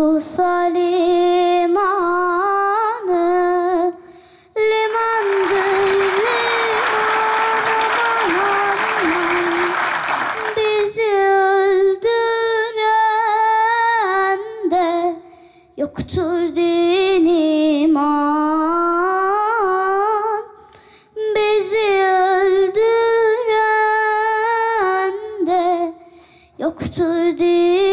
Bursa limanı, limandır liman, aman, bizi öldüren de yoktur din iman. Bizi öldüren de yoktur din